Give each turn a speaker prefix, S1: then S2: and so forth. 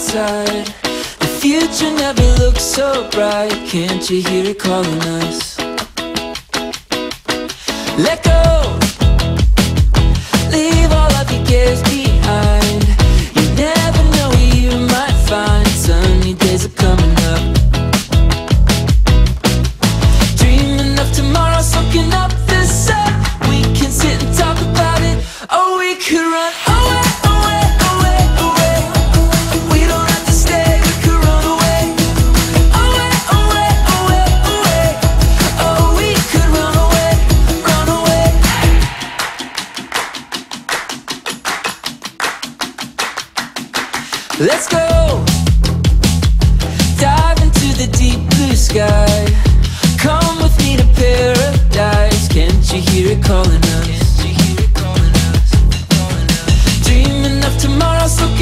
S1: outside. The future never looks so bright. Can't you hear it calling us? Let go, leave all of your cares behind. You never know where you might find sunny days are coming up. Dreaming of tomorrow, soaking up the sun. We can sit and talk about it, or we could run away, away, away, away. We don't have to stay, we could run away. Away, away, away, away. Oh, we could run away, run away. Let's go, dive into the deep blue sky. Come with me to paradise. Can't you hear it calling us? Dreaming of tomorrow, so